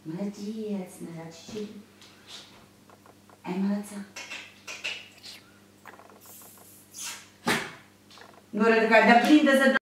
Молодец, назад чуть-чуть. Ай, молодца. Gura de care de-a prinde să